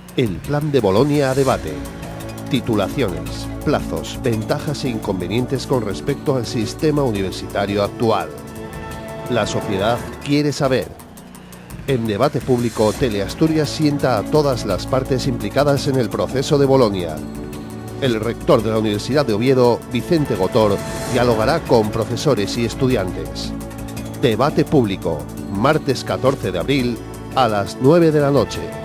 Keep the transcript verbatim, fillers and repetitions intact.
El Plan de Bolonia a debate. Titulaciones, plazos, ventajas e inconvenientes con respecto al sistema universitario actual. La sociedad quiere saber. En debate público, Teleasturias sienta a todas las partes implicadas en el proceso de Bolonia. El rector de la Universidad de Oviedo, Vicente Gotor, dialogará con profesores y estudiantes. Debate público, martes catorce de abril, a las nueve de la noche.